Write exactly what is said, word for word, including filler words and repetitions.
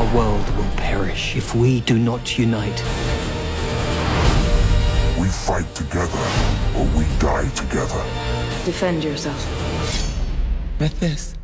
Our world will perish if we do not unite. We fight together, or we die together. Defend yourself. With this.